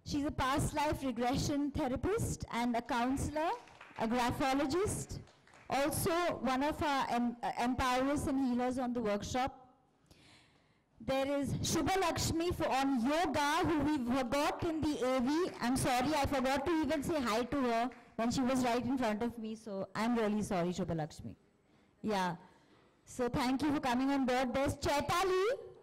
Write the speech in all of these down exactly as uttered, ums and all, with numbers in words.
She's a past life regression therapist and a counselor, a graphologist, also one of our em empowerers and healers on the workshop. There is Shubha Lakshmi for on yoga, who we forgot in the A V. I'm sorry, I forgot to even say hi to her when she was right in front of me, so I'm really sorry, Shubha Lakshmi. Yeah, so thank you for coming on board. There's Chaitali,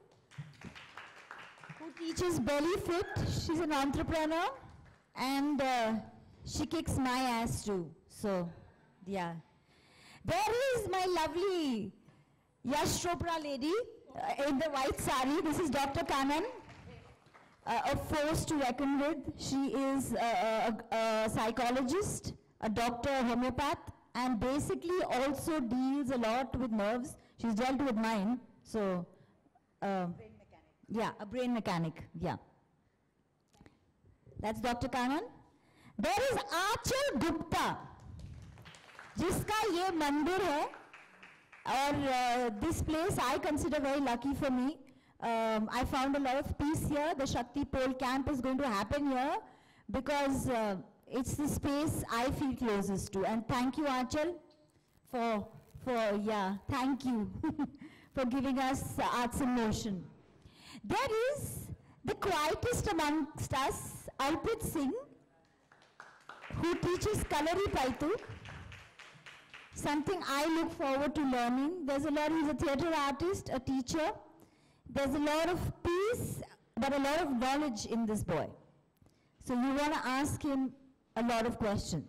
who teaches Belly Fit. She's an entrepreneur, and uh, she kicks my ass too, so yeah. There is my lovely Yash Chopra lady uh, in the white sari. This is Doctor Kanan, uh, a force to reckon with. She is a, a, a psychologist, a doctor, a homeopath, and basically also deals a lot with nerves. She's dealt with mine, so. Uh, brain mechanic. Yeah, a brain mechanic, yeah. That's Doctor Kanan. There is Achal Gupta, जिसका ये मंदिर है, और this place I consider very lucky for me. Um, I found a lot of peace here. The Shakti Pole camp is going to happen here because uh, it's the space I feel closest to. And thank you, Achal, for, for yeah, thank you for giving us uh, Arts in Motion. There is the quietest amongst us, Arpit Singh, who teaches Kalari Paitu. Something I look forward to learning. There's a lot, he's a theater artist, a teacher. There's a lot of peace, but a lot of knowledge in this boy. So you want to ask him a lot of questions.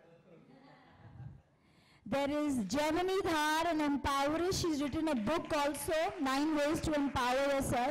There is Janani Dhar, an empowerer. She's written a book also, Nine Ways to Empower Yourself.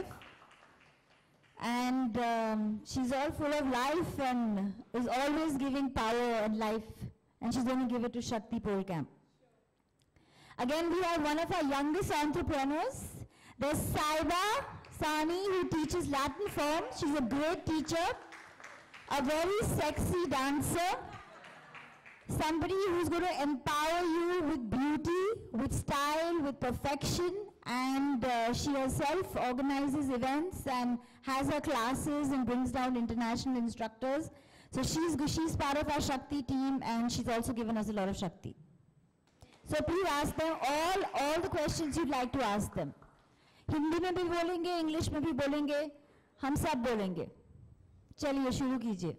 And um, she's all full of life and is always giving power and life. And she's going to give it to Shakti Pole Camp. Again, we have one of our youngest entrepreneurs. There's Saiba Sani, who teaches Latin forms. She's a great teacher, a very sexy dancer, somebody who's going to empower you with beauty, with style, with perfection, and uh, she herself organizes events and has her classes and brings down international instructors. So she's, she's part of our Shakti team, and she's also given us a lot of Shakti. So please ask them all, all the questions you'd like to ask them. Hindi में भी बोलेंगे, English में भी बोलेंगे, हम सब बोलेंगे. चलिए शुरू कीजिए.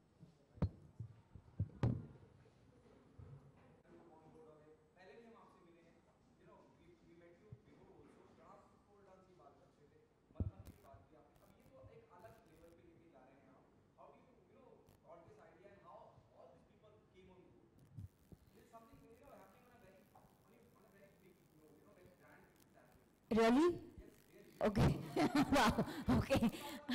Really? Okay. Wow. Okay.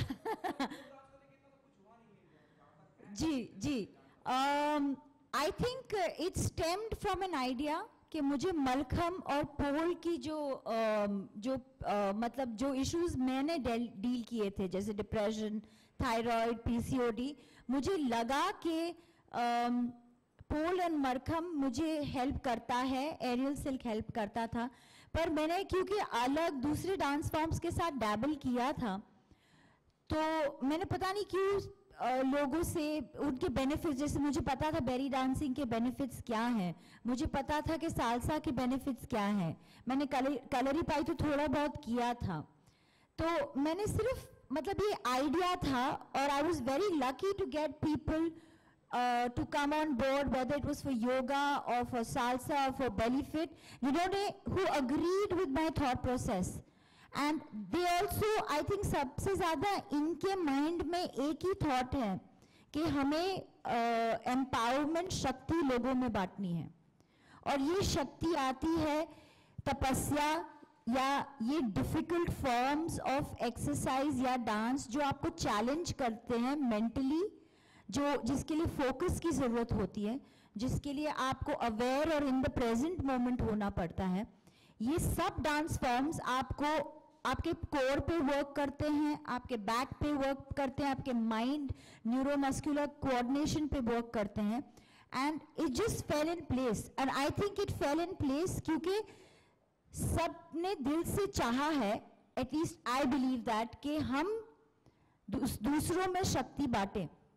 Ji ji. Um, I think uh, it stemmed from an idea कि मुझे मलखम और पोल की जो um, जो uh, मतलब जो issues मैंने डील किए थे, जैसे डिप्रेशन, थायराइड, पीसीओडी, मुझे लगा कि um, पोल एंड मलखम मुझे हेल्प करता है, एरियल सिल्क हेल्प करता था. पर मैंने क्योंकि अलग दूसरे डांस फॉर्म्स के साथ डैबल किया था, तो मैंने पता नहीं क्यों लोगों से उनके बेनिफिट्स, जैसे मुझे पता था बेरी डांसिंग के बेनिफिट्स क्या हैं, मुझे पता था कि सालसा के बेनिफिट्स क्या हैं, मैंने कलरी पाई तो थोड़ा बहुत किया था, तो मैंने सिर्फ मतलब ये आइडिया था, और I was very lucky to get people Uh, to come on board, whether it was for yoga or for salsa or for belly fit, you know, they, who agreed with my thought process. And they also, I think, सबसे ज़्यादा इनके mind में एक ही thought है कि हमें uh, empowerment शक्ति लोगों में बांटनी है, और ये शक्ति आती है तपस्या या ये difficult forms of exercise या dance जो आपको challenge करते हैं mentally, जो जिसके लिए फोकस की ज़रूरत होती है, जिसके लिए आपको अवेयर और इन द प्रेजेंट मोमेंट होना पड़ता है. ये सब डांस फॉर्म्स आपको आपके कोर पे वर्क करते हैं, आपके बैक पे वर्क करते हैं, आपके माइंड न्यूरोमस्कुलर कोऑर्डिनेशन पे वर्क करते हैं. And it just fell in place, and I think it fell in place क्योंकि सबने दिल से चाहा है, एटलीस्ट आई बिलीव दैट, कि हम दूसरों में शक्ति बांटें.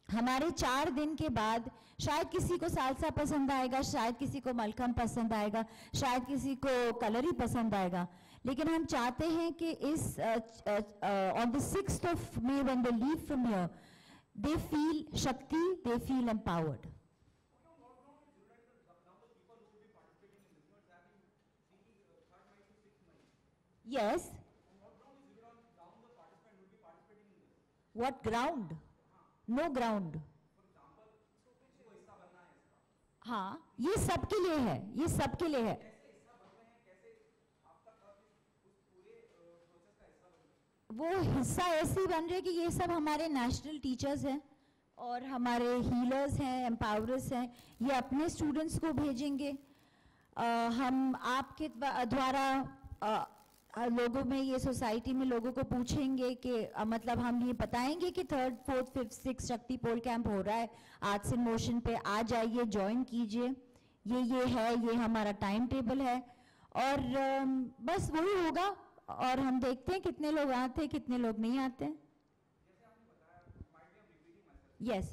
हमारे चार दिन के बाद शायद किसी को सालसा पसंद आएगा, शायद किसी को मलखम पसंद आएगा, शायद किसी को कलरी पसंद आएगा, लेकिन हम चाहते हैं कि इस on the sixth of May when they leave from here they feel Shakti, they feel empowered. Yes. What ground? No ground. हाँ, ये सबके लिए है, ये सबके लिए है. वो हिस्सा ऐसे ही बन रहे कि ये सब हमारे नेशनल टीचर्स हैं और हमारे हीलर्स हैं, एम्पावरर्स हैं. ये अपने स्टूडेंट्स को भेजेंगे. आ, हम आपके द्वारा आ, लोगों में, ये सोसाइटी में लोगों को पूछेंगे कि आ, मतलब हम ये बताएंगे कि थर्ड फोर्थ फिफ्थ सिक्स शक्ति पोल कैंप हो रहा है आर्ट्स इन मोशन पे, आ जाइए, ज्वाइन कीजिए, ये ये है, ये हमारा टाइम टेबल है. और आ, बस वही होगा और हम देखते हैं कितने लोग आते हैं, कितने लोग नहीं आते हैं. Yes,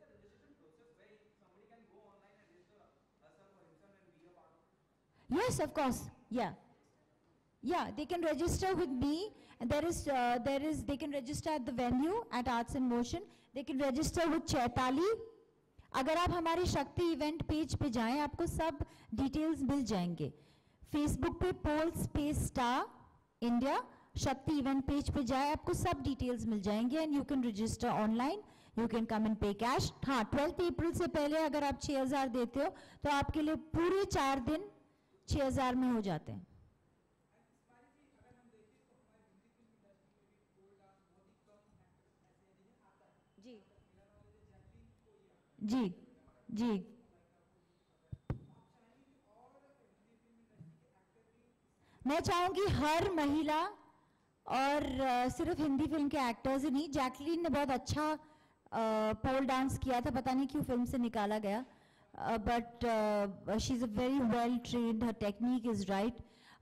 yes, of course, yeah, yeah, they can register with me. And there is uh, there is they can register at the venue at Arts in Motion. They can register with Chaitali. अगर आप हमारे शक्ति event page पे जाएं, आपको सब details मिल जाएंगे. फेसबुक पे pole space star India Shakti event page पे जाए, आपको सब डिटेल्स मिल जाएंगे. And you can register online, you can come and pay cash. हाँ, ट्वेल्थ अप्रैल से पहले अगर आप छः हज़ार देते हो तो आपके लिए पूरे चार दिन छः हज़ार में हो जाते हैं. जी जी जी. मैं चाहूँगी हर महिला और uh, सिर्फ हिंदी फिल्म के एक्टर्स ही नहीं, जैकलीन ने बहुत अच्छा पोल डांस किया था, पता नहीं क्यों फिल्म से निकाला गया, but she is a very well trained, her technique is right.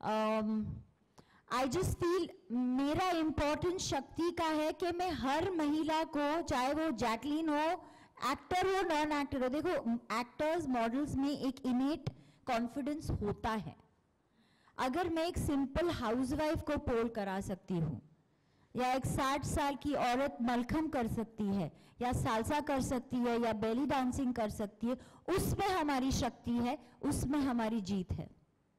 I just feel मेरा इम्पोर्टेंस शक्ति का है कि मैं हर महिला को, चाहे वो जैकलीन हो, एक्टर हो, नॉन एक्टर हो, देखो एक्टर्स मॉडल्स में एक इनेट कॉन्फिडेंस होता है. अगर मैं एक सिंपल हाउसवाइफ को पोल करा सकती हूँ, या एक साठ साल की औरत मलखम कर सकती है, या सालसा कर सकती है, या बेली डांसिंग कर सकती है, उसमें हमारी शक्ति है, उसमें हमारी जीत है.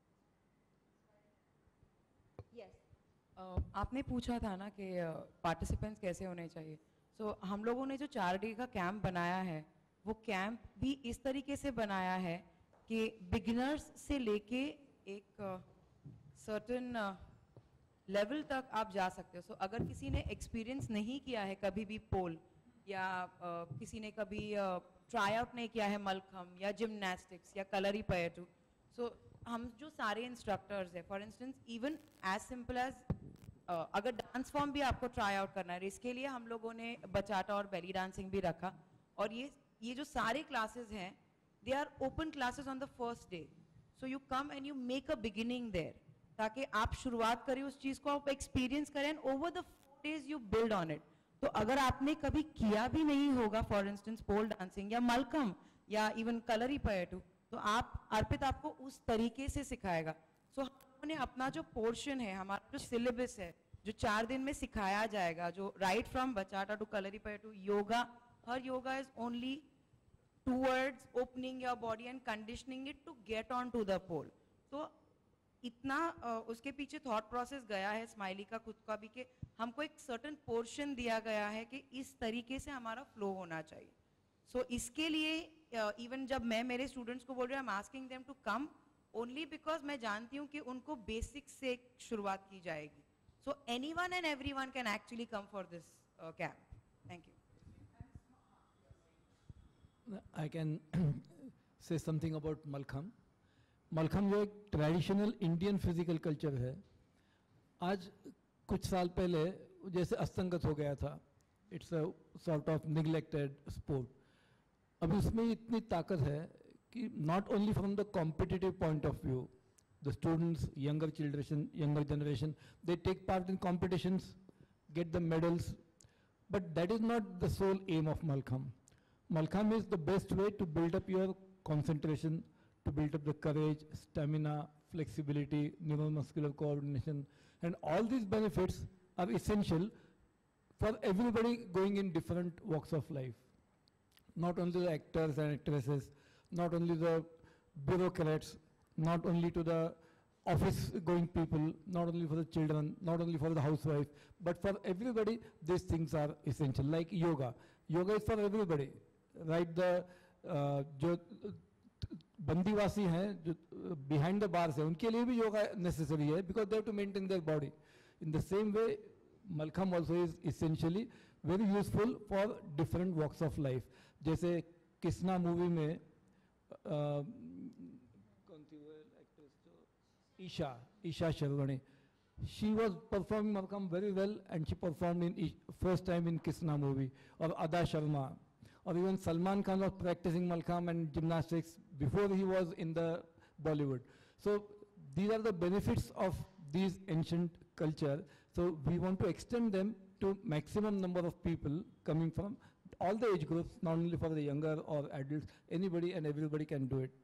yes. uh, आपने पूछा था ना कि पार्टिसिपेंट्स uh, कैसे होने चाहिए. सो so, हम लोगों ने जो चार डे का कैंप बनाया है, वो कैंप भी इस तरीके से बनाया है कि बिगिनर्स से लेके एक सर्टेन uh, लेवल तक आप जा सकते हो. सो so, अगर किसी ने एक्सपीरियंस नहीं किया है कभी भी पोल, या uh, किसी ने कभी ट्राई uh, आउट नहीं किया है मलखम या जिम्नास्टिक्स या कलरी पयटू, सो so, हम जो सारे इंस्ट्रक्टर्स हैं, for instance even as simple as अगर डांस फॉर्म भी आपको ट्राई आउट करना है, इसके लिए हम लोगों ने बचाटा और बेली डांसिंग भी रखा. और ये ये जो सारे क्लासेस हैं, they are open classes on the first day. So you come and you make a beginning there, ताकि आप शुरुआत करें उस चीज को, आप एक्सपीरियंस करें, and over the four days you build on it. तो अगर आपने कभी किया भी नहीं होगा, फॉर इंस्टेंस पोल डांसिंग या मलखम या इवन कलरी पयटू, तो आप अर्पित आपको उस तरीके से सिखाएगा. सो so, हमने अपना जो पोर्शन है, हमारा जो सिलेबस है, जो चार दिन में सिखाया जाएगा, जो right from bachata to Kalaripayattu, yoga, her yoga is only towards opening your body and conditioning it to get on to the pole. तो इतना uh, उसके पीछे थॉट प्रोसेस गया है स्माइली का खुद का भी, कि हमको एक सर्टेन पोर्शन दिया गया है कि इस तरीके से हमारा फ्लो होना चाहिए. सो so, इसके लिए इवन uh, जब मैं मेरे स्टूडेंट्स को बोल रही हूँ, I am asking them to come only because मैं जानती हूँ कि उनको बेसिक से शुरुआत की जाएगी. So anyone and everyone can actually come for this camp. Thank you. I can say something about Malkham. Malkham जो एक ट्रेडिशनल इंडियन फिजिकल कल्चर है. आज कुछ साल पहले जैसे असंगत हो गया था, it's a sort of neglected sport. अभी उसमें इतनी ताकत है कि not only from the competitive point of view, the students, younger children, younger generation, they take part in competitions, get the medals, but that is not the sole aim of Malkham. Malkham is the best way to build up your concentration, to build up the courage, stamina, flexibility, neuromuscular coordination, and all these benefits are essential for everybody going in different walks of life. Not only the actors and actresses, not only the bureaucrats, not only to the office going people, not only for the children, not only for the housewife, but for everybody these things are essential. Like yoga. Yoga is for everybody. Right? The uh, जो बंदीवासी हैं जो behind the bars हैं उनके लिए भी yoga necessary है because they have to maintain their body. In the same way, Malkham also is essentially very useful for different walks of life. जैसे किस्ना movie में uh, कौन थी वो एक्ट्रेस जो Isha Isha शर्वणे, she was performing Malkham very well and she performed in Ish, first time in Kisna movie. Or Ada Sharma, or even Salman Khan was practicing Malkham and gymnastics before he was in the Bollywood. So these are the benefits of these ancient culture. So we want to extend them to maximum number of people coming from all the age groups, not only for the younger or adults, anybody and everybody can do it.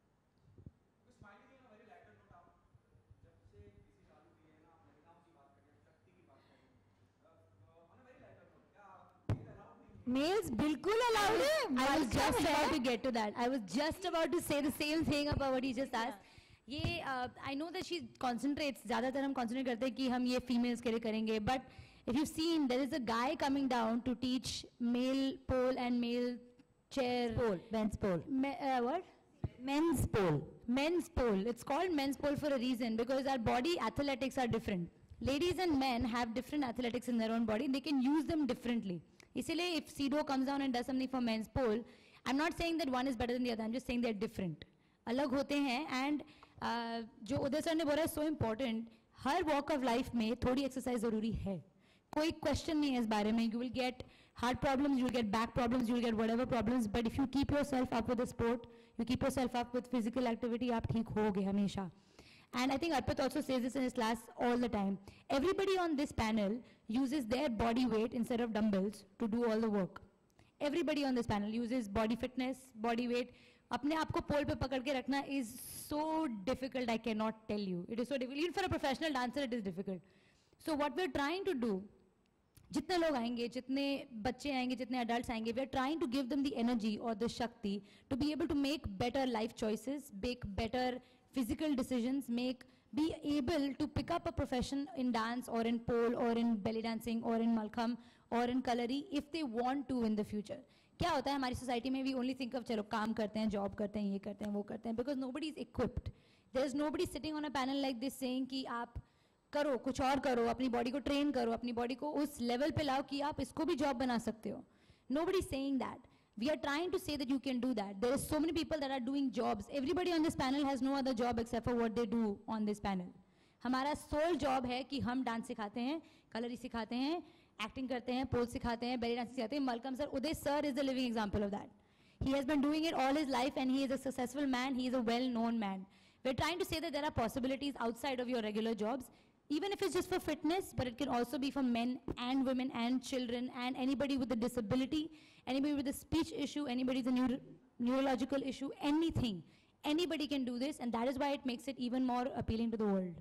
Males बिल्कुल allowed है. I was just Malkham about है. to get to that. I was just about to say the same thing about what you just asked. ये uh, I know that she concentrates. ज़्यादातर हम concentrate करते हैं कि हम ये females के लिए करेंगे. But if you've seen, there is a guy coming down to teach male pole and male chair. Pole, men's pole. Me, uh, what? Men's pole. Men's pole. It's called men's pole for a reason because our body athletics are different. Ladies and men have different athletics in their own body. They can use them differently. इसीलिए if Sido comes down and does something for men's pole, I'm not saying that one is better than the other. I'm just saying they're different. अलग होते हैं and uh, जो उदय sir ने बोला है so important. Her walk of life में थोड़ी exercise ज़रूरी है. कोई question नहीं है इस बारे में. You will get heart problems, you will get back problems, you will get whatever problems. But if you keep yourself up with the sport, you keep yourself up with physical activity, आप ठीक होगे हमेशा. And I think Arpit also says this in his class all the time. Everybody on this panel uses their body weight instead of dumbbells to do all the work. Everybody on this panel uses body fitness, body weight. अपने आप को पोल पे पकड़ के रखना is so difficult, I cannot tell you. It is so difficult. Even for a professional dancer, it is difficult. So what we're trying to do, जितने लोग आएंगे, जितने बच्चे आएंगे, जितने adults आएंगे, we are trying to give them the energy or the shakti to be able to make better life choices, make better physical decisions, make be able to pick up a profession in dance or in pole or in belly dancing or in Malkham or in Kalari if they want to in the future. क्या होता है हमारी society में we only think of चलो काम करते हैं, job करते हैं, ये करते हैं, वो करते हैं because nobody is equipped. There is nobody sitting on a panel like this saying कि आप करो कुछ और करो, अपनी body को train करो, अपनी body को उस level पे लाओ कि आप इसको भी job बना सकते हो. Nobody is saying that. We are trying to say that you can do that. There are so many people that are doing jobs. Everybody on this panel has no other job except for what they do on this panel. हमारा sole job है कि हम dance सिखाते हैं, कलरी सिखाते हैं, acting करते हैं, pose सिखाते हैं, belly dance सिखाते हैं. Malkham sir, Uday sir is the living example of that. He has been doing it all his life and he is a successful man. He is a well-known man. We're trying to say that there are possibilities outside of your regular jobs, even if it's just for fitness, but it can also be for men and women and children and anybody with a disability, anybody with a speech issue, anybody with a neuro neurological issue, anything. Anybody can do this, and that is why it makes it even more appealing to the world.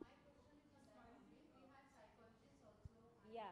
Yeah.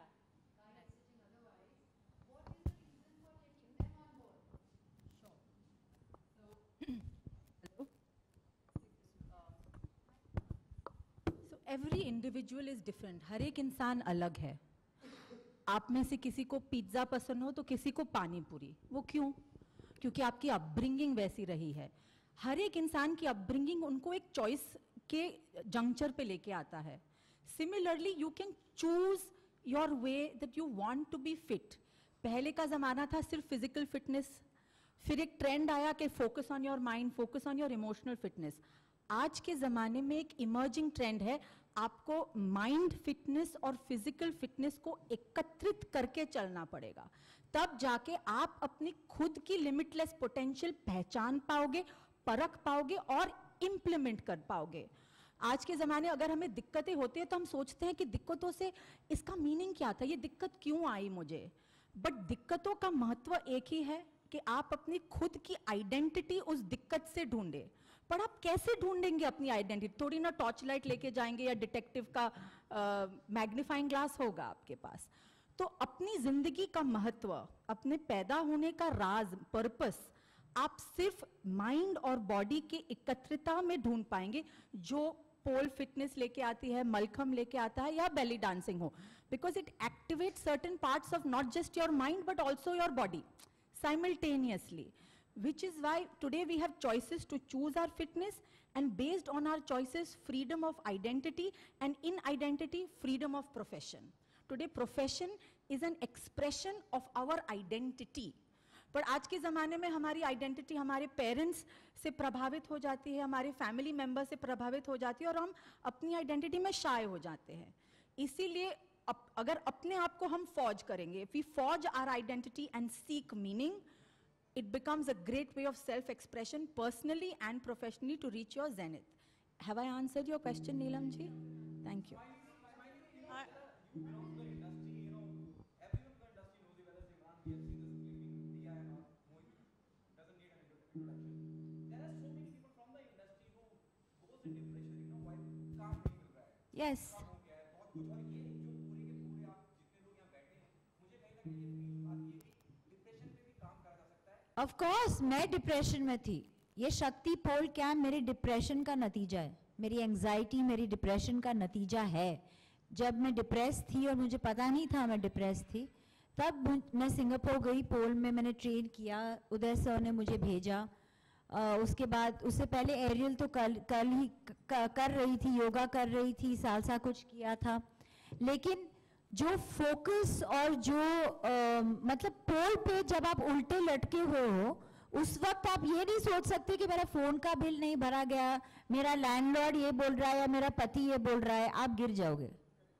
Every individual is different. हर एक इंसान अलग है. आप में से किसी को पिज्ज़ा पसंद हो तो किसी को पानी पूरी. वो क्यों? क्योंकि आपकी अपब्रिंगिंग वैसी रही है. हर एक इंसान की अपब्रिंगिंग उनको एक चॉइस के जंक्चर पे लेके आता है. Similarly you can choose your way that you want to be fit. पहले का ज़माना था सिर्फ फिजिकल फिटनेस, फिर एक ट्रेंड आया कि focus on your mind, focus on your emotional fitness. आज के ज़माने में एक इमर्जिंग ट्रेंड है, आपको माइंड फिटनेस और फिजिकल फिटनेस को एकत्रित करके चलना पड़ेगा. तब जाके आप अपनी खुद की लिमिटलेस पोटेंशियल पहचान पाओगे, परख पाओगे और इम्प्लीमेंट कर पाओगे. आज के ज़माने अगर हमें दिक्कतें होती है तो हम सोचते हैं कि दिक्कतों से इसका मीनिंग क्या था, ये दिक्कत क्यों आई मुझे. बट दिक्कतों का महत्व एक ही है, कि आप अपनी खुद की आइडेंटिटी उस दिक्कत से ढूंढे, पर आप कैसे ढूंढेंगे अपनी आइडेंटिटी? थोड़ी ना टॉर्च लाइट लेके जाएंगे या डिटेक्टिव का मैग्नीफाइंग ग्लास होगा आपके पास। तो अपनी जिंदगी का महत्व, अपने पैदा होने का राज, पर्पस आप सिर्फ माइंड और बॉडी के एकत्रिता में ढूंढ पाएंगे, जो पोल फिटनेस लेके आती है, मलखम लेके आता है, या बेली डांसिंग हो, because it activate certain parts of not just your mind but also your body simultaneously, which is why today we have choices to choose our fitness, and based on our choices, freedom of identity, and in identity, freedom of profession. Today profession is an expression of our identity. पर आज के ज़माने में हमारी identity हमारे parents से प्रभावित हो जाती है, हमारे फैमिली मेंबर से प्रभावित हो जाती है, और हम अपनी आइडेंटिटी में शाय हो जाते हैं। इसीलिए अप, अगर अपने आप को हम फॉर्ज करेंगे, if we forge our identity and seek meaning, it becomes a great way of self-expression personally and professionally to reach your zenith. Have I answered your question, Neelam ji? Thank you. Yes. Of course मैं depression में थी। ये शक्ति पोल camp मेरे depression का नतीजा है, मेरी एंजाइटी मेरी डिप्रेशन का नतीजा है। जब मैं डिप्रेस थी और मुझे पता नहीं था मैं डिप्रेस थी, तब मैं सिंगापुर गई, पोल में मैंने ट्रेन किया, उदय सर ने मुझे भेजा। आ, उसके बाद उससे पहले एरियल तो कल कल ही क, कर रही थी, योगा कर रही थी, सालसा कुछ किया था, लेकिन जो फोकस और जो आ, मतलब पोल पे जब आप उल्टे लटके हुए हो, उस वक्त आप ये नहीं सोच सकते कि मेरा फोन का बिल नहीं भरा गया, मेरा लैंडलॉर्ड ये बोल रहा है या मेरा पति ये बोल रहा है, आप गिर जाओगे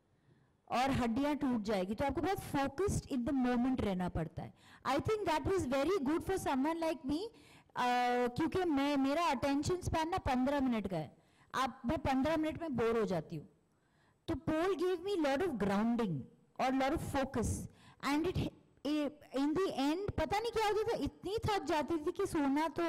और हड्डियां टूट जाएगी। तो आपको बहुत फोकस्ड इन द मोमेंट रहना पड़ता है। I think that was very good for someone like me, क्योंकि मैं मेरा अटेंशन स्पैन ना पंद्रह मिनट का है, आप मैं पंद्रह मिनट में बोर हो जाती हूँ। तो pole give me lot of grounding और lot of focus, and it in the end पता नहीं क्या होता था, इतनी थक जाती थी कि सोना तो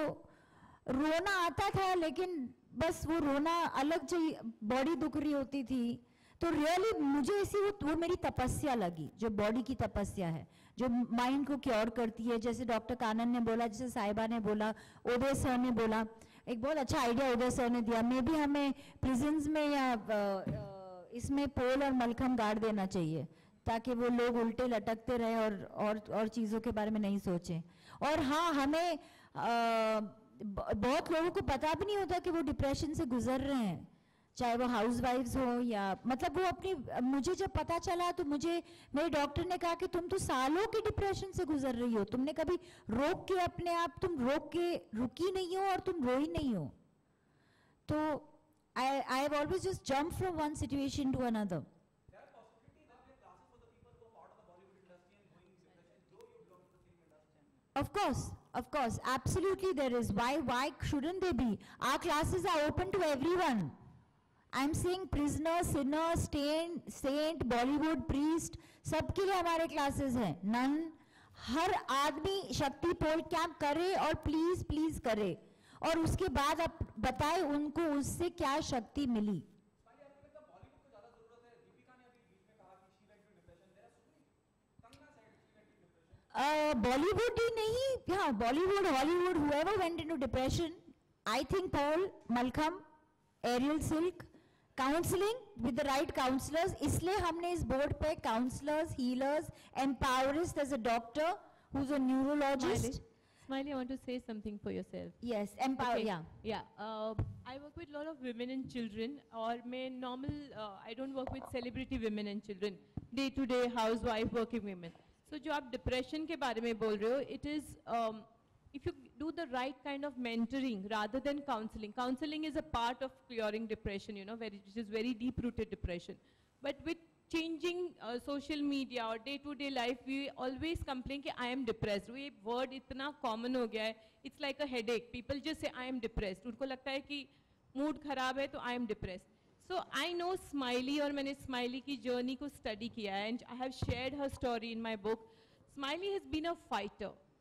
रोना आता था, लेकिन बस वो रोना अलग चाहिए, बॉडी दुख रही होती थी। तो रियली मुझे ऐसी वो, वो मेरी तपस्या लगी, जो बॉडी की तपस्या है, जो माइंड को क्योर करती है। जैसे डॉक्टर कानन ने बोला, जैसे साहिबा ने बोला, उदय सर ने बोला, एक बहुत अच्छा आइडिया उदय सर ने दिया, मे भी हमें प्रिजन्स में या इसमें पोल और मलखम गाड़ देना चाहिए, ताकि वो लोग उल्टे लटकते रहे और और और चीज़ों के बारे में नहीं सोचें। और हाँ, हमें आ, बहुत लोगों को पता भी नहीं होता कि वो डिप्रेशन से गुजर रहे हैं, चाहे वो हाउसवाइफ्स हो या मतलब वो अपनी, मुझे जब पता चला तो मुझे मेरे डॉक्टर ने कहा कि तुम तो सालों के डिप्रेशन से गुजर रही हो, तुमने कभी रोक के अपने आप, तुम रोक के रुकी नहीं हो और तुम रोई नहीं हो। तो I, I have always just jumped from one situation to another. There are possibilities that there are classes for the people who are part of the Bollywood industry and going into depression, though you belong to the film industry. Of course, of course, absolutely there is. Why, why shouldn't they be? Our classes are open to everyone. I'm saying prisoner, sinner, saint, saint, Bollywood, priest, सबके लिए हमारे classes हैं. None, हर आदमी शक्ति pole camp करे और please please करे, और उसके बाद आप बताएं उनको उससे क्या शक्ति मिली। बॉलीवुड ही नहीं, हाँ Bollywood, Hollywood, whoever went into depression, I think Paul, Malcolm, Ariel Silk, counseling with the right counselors, इसलिए हमने इस बोर्ड पे counselors, healers, empowerists, there's a doctor who's a neurologist. Smiley, I want to say something for yourself. Yes, empower, Okay. yeah. Yeah. Uh, I work with a lot of women and children, or may normal, uh, I don't work with celebrity women and children, day to day housewife working women. So जो आप depression के बारे में बोल रहे हो, it is, um, if you do the right kind of mentoring rather than counseling. Counseling is a part of curing depression, you know, very, which is very deep rooted depression. But with changing uh, social media or day to day life, we always complain कि I am depressed. वो word इतना common हो गया है, it's like a headache. People just say I am depressed. उनको लगता है कि mood खराब है तो I am depressed. So I know Smiley, और मैंने Smiley की journey को study किया है, and I have shared her story in my book. Smiley has been a fighter.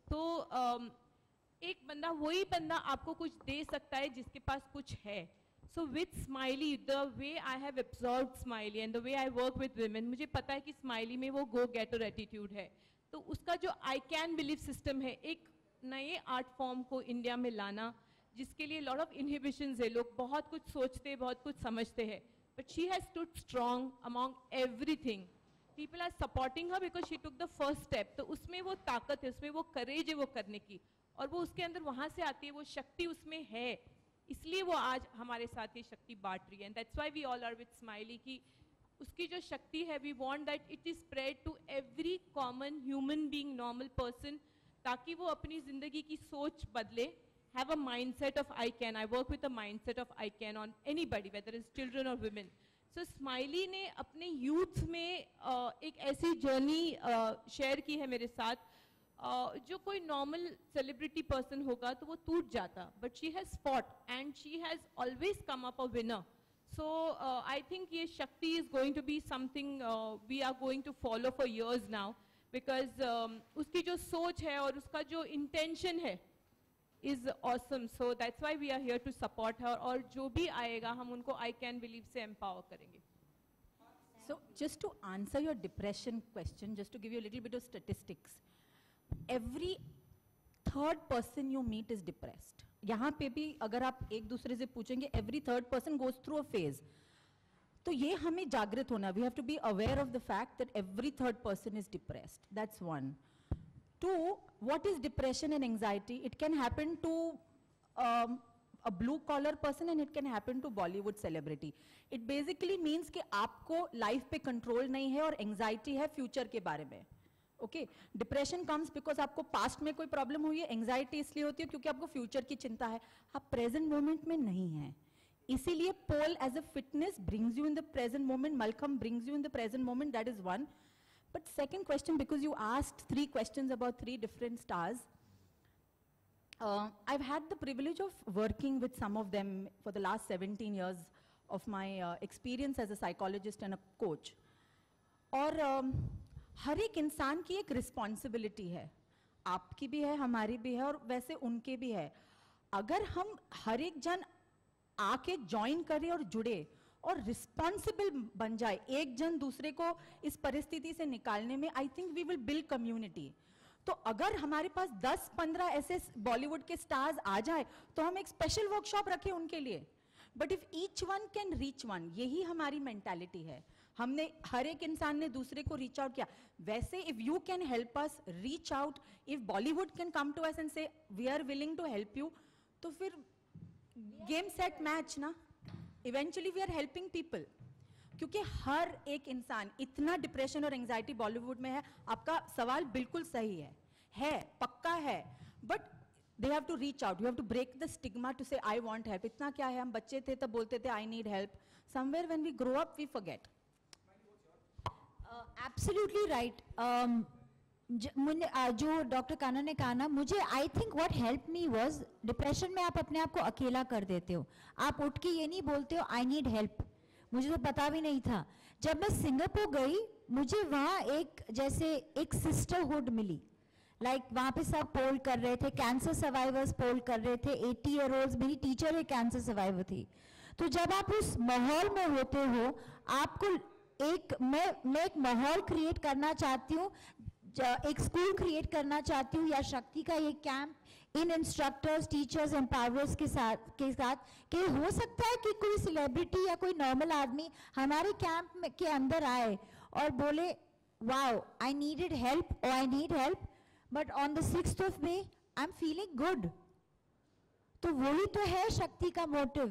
तो um, एक बंदा वही बंदा आपको कुछ दे सकता है जिसके पास कुछ है. So with Smiley, the way I have absorbed Smiley and the way I work with women, मुझे पता है कि Smiley में वो go getter attitude है. तो उसका जो I can believe system है, एक नए art form को इंडिया में लाना, जिसके लिए lot of inhibitions है, लोग बहुत कुछ सोचते, बहुत कुछ समझते हैं. But she has stood strong among everything. People are supporting her because she took the first step. तो उसमें वो ताकत है, उसमें वो courage है वो करने की, और वो उसके अंदर वहाँ से आती है, वो शक्ति उसमें है, इसलिए वो आज हमारे साथ ये शक्ति बांट रही है. And that's why we all are with Smiley कि उसकी जो शक्ति है, we want that it is spread to every common human being, normal person, ताकि वो अपनी जिंदगी की सोच बदले. Have a mindset of I can. I work with a mindset of I can on anybody, whether is children और women. So Smiley ने अपने यूथ में uh, एक ऐसी जर्नी शेयर uh, की है मेरे साथ, Uh, जो कोई नॉर्मल सेलिब्रिटी पर्सन होगा तो वो टूट जाता, but she has fought and she has always come up a winner. So I think ये Shakti is going to be something we are going to follow for years now, because उसकी जो सोच है और उसका जो इंटेंशन है is awesome. So that's why we are here to support her, और जो भी आएगा हम उनको आई कैन बिलीव से एम्पावर करेंगे. So just to answer your depression question, just to give you a little bit of statistics, every third person you meet is depressed. यहाँ पे भी अगर आप एक दूसरे से पूछेंगे, every third person goes through a phase. तो ये हमें जागृत होना, we have to be aware of the fact that every third person is depressed. That's one. Two, what is depression and anxiety? It can happen to um, a blue collar person and it can happen to Bollywood celebrity. It basically means कि आपको life पे control नहीं है और anxiety है future के बारे में. ओके, डिप्रेशन कम्स बिकॉज आपको पास्ट में कोई प्रॉब्लम हुई है. एंग्जाइटी इसलिए होती है क्योंकि आपको फ्यूचर की चिंता है, आप प्रेजेंट मोमेंट में नहीं हैं. इसीलिए pole as a fitness brings you in the present moment, mallakhamb brings you in the present moment. That is one. But second question, because you asked three questions about three different stars, I have had the privilege of working with some of them for the last seventeen years of my uh, experience as a psychologist and a coach. और um, हर एक इंसान की एक responsibility है, आपकी भी है, हमारी भी है, और वैसे उनके भी है. अगर हम हर एक जन आके ज्वाइन करें और जुड़े और रिस्पॉन्सिबल बन जाए एक जन दूसरे को इस परिस्थिति से निकालने में, I think we will build community. तो अगर हमारे पास दस पंद्रह ऐसे बॉलीवुड के स्टार्स आ जाए तो हम एक स्पेशल वर्कशॉप रखें उनके लिए. But if each one can reach one, यही हमारी मेंटालिटी है. हमने हर एक इंसान ने दूसरे को रीच आउट किया. वैसे if you can help us reach out, if Bollywood can come to us and say we are willing to help you, तो फिर गेम सेट मैच ना, eventually we are helping people. क्योंकि हर एक इंसान, इतना डिप्रेशन और एंजाइटी बॉलीवुड में है. आपका सवाल बिल्कुल सही है, है पक्का है, but they have to reach out. You have to break the stigma to say I want help. इतना क्या है, हम बच्चे थे तब बोलते थे I need help. Somewhere when we grow up we forget. Absolutely right. जो डॉक्टर कान्हा ने कहा ना, मुझे I think what help me was, depression में आप अपने आप को अकेला कर देते हो. आप उठ के ये नहीं बोलते हो आई नीड हेल्प. मुझे तो पता भी नहीं था. जब मैं सिंगापुर गई, मुझे वहाँ एक जैसे एक सिस्टरहुड मिली. लाइक like, वहाँ पे सब पोल कर रहे थे, कैंसर सर्वाइवर्स पोल कर रहे थे. एटी ईयर ओल्ड, मेरी टीचर एक कैंसर सर्वाइवर थी. तो जब आप उस माहौल में होते हो, आपको एक मैं मैं एक माहौल क्रिएट करना चाहती हूँ, एक स्कूल क्रिएट करना चाहती हूँ, या शक्ति का ये camp in instructors, teachers, empowerers के साथ के साथ कि हो सकता है कि कोई सेलिब्रिटी या कोई नॉर्मल आदमी हमारे कैंप के अंदर आए और बोले वाओ आई नीडेड हेल्प और I need help, but on the sixth of May I am feeling good. तो वही तो है शक्ति का motive.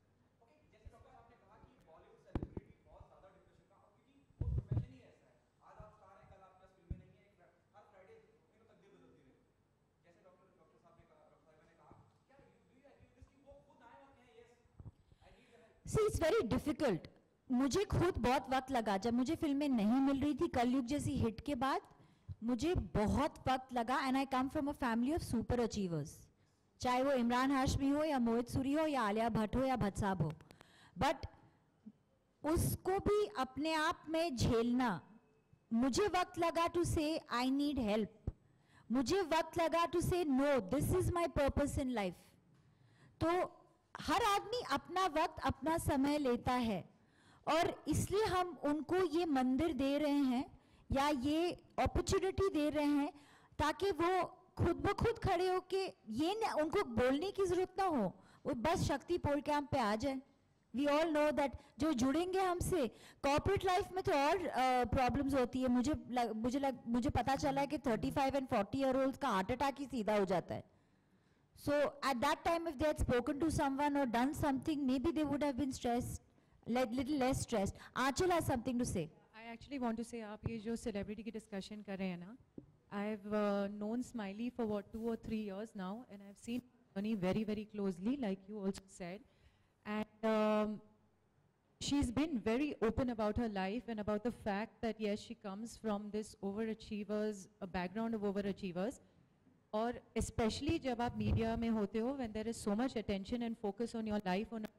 See, it's very difficult. मुझे खुद बहुत वक्त लगा, जब मुझे फिल्में नहीं मिल रही थी कलयुग जैसी हिट के बाद, मुझे बहुत वक्त लगा. And I come from a family of super achievers, चाहे वो इमरान हाशमी हो या मोहित सूरी हो या आलिया भट्ट हो या भट्ट साहब हो. बट उसको भी अपने आप में झेलना, मुझे वक्त लगा टू से आई नीड हेल्प. मुझे वक्त लगा to say no, this is my purpose in life. तो हर आदमी अपना वक्त अपना समय लेता है और इसलिए हम उनको ये मंदिर दे रहे हैं या ये अपॉर्चुनिटी दे रहे हैं ताकि वो खुद ब खुद खड़े होके ये न, उनको बोलने की जरूरत ना हो, वो बस शक्ति पोल कैंप पे आ जाए. वी ऑल नो दैट जो जुड़ेंगे हमसे कॉर्पोरेट लाइफ में तो और प्रॉब्लम्स uh, होती है. मुझे लग, मुझे लग, मुझे पता चला है कि thirty five and forty year old का हार्ट अटैक ही सीधा हो जाता है. So at that time if they had spoken to someone और done something maybe they would have been stressed, little less stressed. Aanchal has something to say. I actually want to say, आप ये जो celebrity की discussion कर रहे हैं ना, I've uh, known Smiley for what two or three years now, and I've seen Journey very very closely, like you also said, and um, she's been very open about her life and about the fact that yes, she comes from this overachievers, a background of overachievers, और especially जब आप media में होते हो, when there is so much attention and focus on your life, on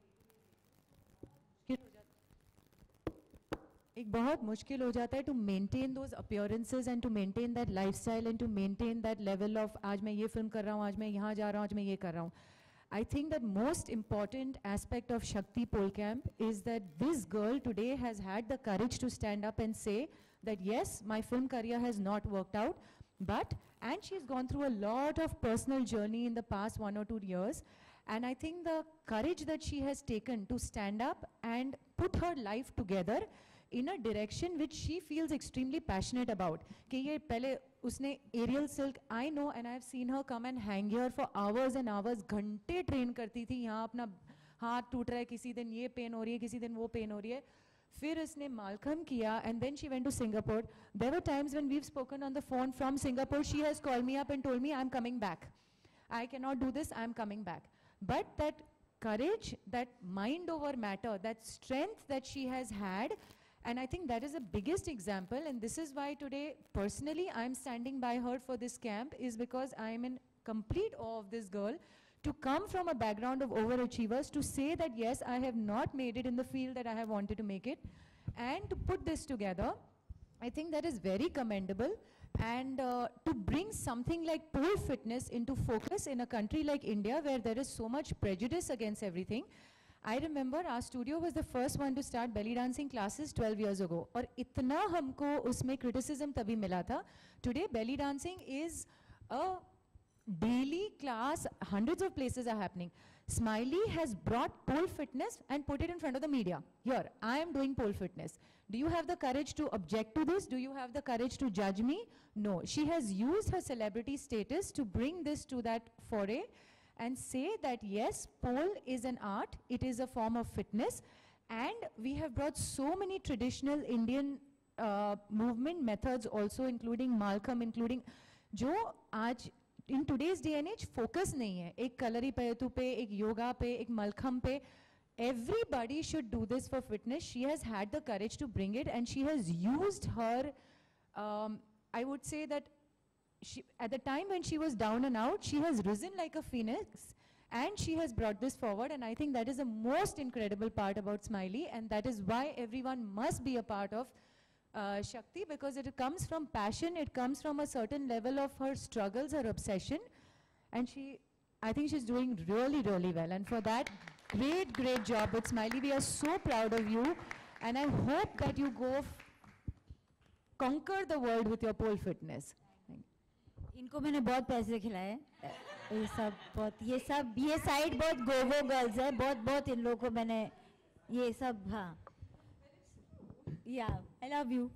एक बहुत मुश्किल हो जाता है to maintain those appearances and to maintain that lifestyle and to maintain that level of आज मैं ये फिल्म कर रहा हूँ, आज मैं यहाँ जा रहा हूँ, आज मैं ये कर रहा हूँ. I think that most important aspect of Shakti pole camp is that this girl today has had the courage to stand up and say that yes my film career has not worked out, but and she has gone through a lot of personal journey in the past one और two years. And I think the courage that she has taken to stand up and put her life together in a direction which she feels extremely passionate about. कि ये पहले उसने aerial silk, I know and I have seen her come and hang here for hours and hours, घंटे train करती थी. यहाँ अपना हाथ टूट रहा है, किसी दिन ये पेन हो रही है, किसी दिन वो पेन हो रही है. फिर उसने मालखम किया and then she went to Singapore. There were times when we've spoken on the phone from Singapore. She has called me up and told me, I'm coming back. I cannot do this, I'm coming back. But that courage, that mind over matter, that strength that she has had, and I think that is the biggest example, and this is why today, personally, I'm standing by her for this camp, is because I'm in complete awe of this girl, to come from a background of overachievers, to say that yes, I have not made it in the field that I have wanted to make it, and to put this together, I think that is very commendable. And uh, to bring something like pole fitness into focus in a country like India, where there is so much prejudice against everything. I remember our studio was the first one to start belly dancing classes twelve years ago. और इतना हमको उसमें criticism तभी मिला था. Today belly dancing is a daily class, hundreds of places are happening. Smiley has brought pole fitness and put it in front of the media. Here, I am doing pole fitness. Do you have the courage to object to this? Do you have the courage to judge me? No. She has used her celebrity status to bring this to that foray and say that yes, pole is an art, it is a form of fitness, and we have brought so many traditional Indian uh, movement methods also, including Malcolm, including जो आज in today's day and age focus नहीं है, एक कलरी पयतु पे, एक योगा पे, एक मलखम पे. Everybody should do this for fitness. She has had the courage to bring it, and she has used her, um, I would say that she, at the time when she was down and out, she has risen like a phoenix, and she has brought this forward, and I think that is the most incredible part about Smiley, and that is why everyone must be a part of uh, Shakti, because it comes from passion, it comes from a certain level of her struggles, her obsession, and she, I think she's doing really, really well, and for that, great, great job with Smiley. We are so proud of you, and I hope that you go f conquer the world with your pole fitness. इनको मैंने बहुत पैसे खिलाए, ये सब बहुत, ये सब, ये साइड बहुत गोवो गर्ल्स है, बहुत बहुत इन लोगों को मैंने ये सब, हाँ, या आई लव यू.